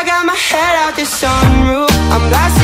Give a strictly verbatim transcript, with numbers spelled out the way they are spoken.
got my head out the sunroof, I'm blasting